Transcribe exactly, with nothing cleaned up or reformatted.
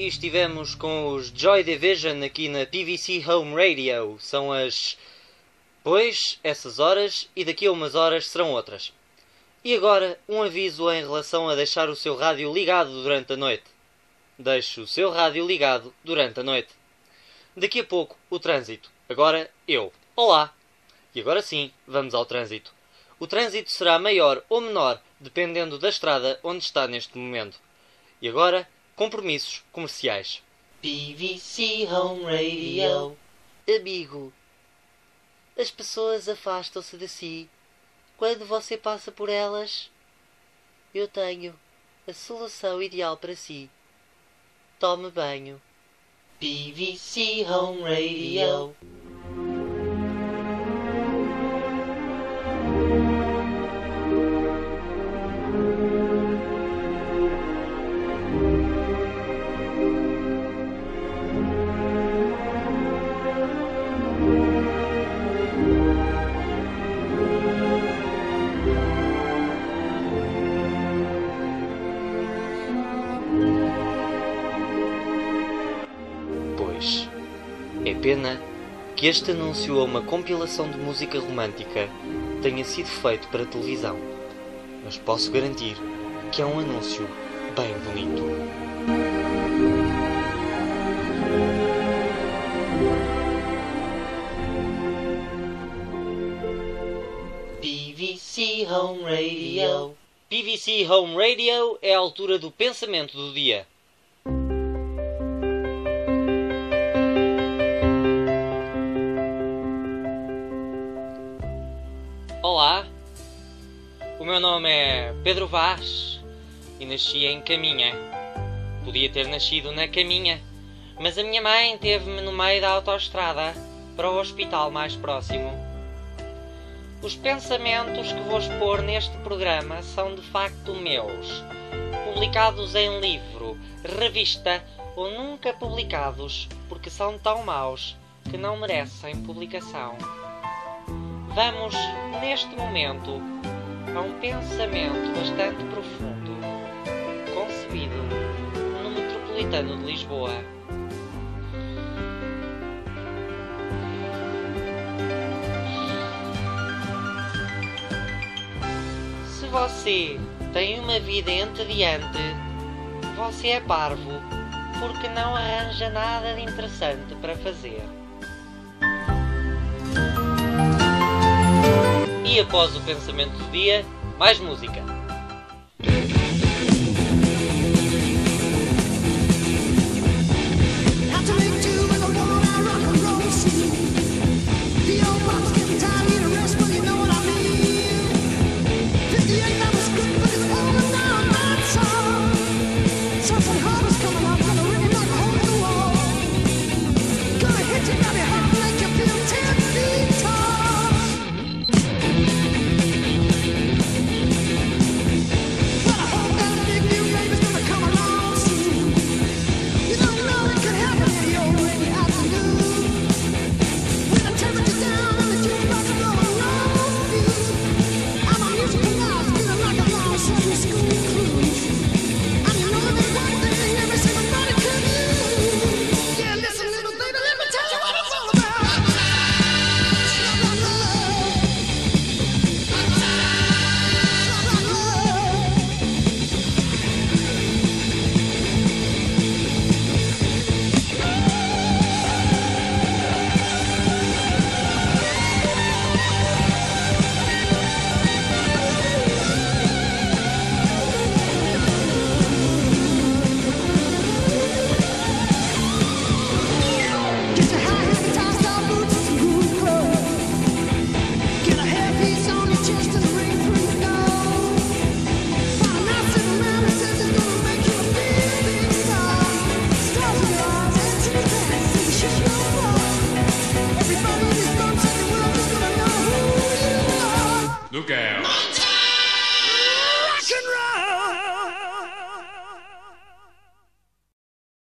estivemos com os Joy Division aqui na P V C Home Radio. São as... Pois, essas horas, e daqui a umas horas serão outras. E agora, um aviso em relação a deixar o seu rádio ligado durante a noite. Deixe o seu rádio ligado durante a noite. Daqui a pouco, o trânsito. Agora, eu. Olá! E agora sim, vamos ao trânsito. O trânsito será maior ou menor, dependendo da estrada onde está neste momento. E agora, compromissos comerciais. P V C Home Radio. Amigo, as pessoas afastam-se de si quando você passa por elas. Eu tenho a solução ideal para si. Tome banho. P V C Home Radio. É pena que este anúncio a uma compilação de música romântica tenha sido feito para televisão, mas posso garantir que é um anúncio bem bonito. P V C Home Radio. P V C Home Radio é a altura do pensamento do dia. Olá, o meu nome é Pedro Vaz e nasci em Caminha. Podia ter nascido na Caminha, mas a minha mãe teve-me no meio da autoestrada para o hospital mais próximo. Os pensamentos que vou expor neste programa são de facto meus, publicados em livro, revista ou nunca publicados porque são tão maus que não merecem publicação. Vamos, neste momento, a um pensamento bastante profundo, concebido no metropolitano de Lisboa. Se você tem uma vida entediante, você é parvo, porque não arranja nada de interessante para fazer. E após o pensamento do dia, mais música. Look out.